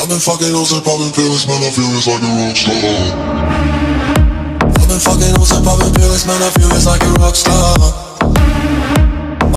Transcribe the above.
I've been fucking hoes and popping pills, man, I feel it's like a rock star. I've been fucking hoes and popping pills, man, I feel it's like a rock star.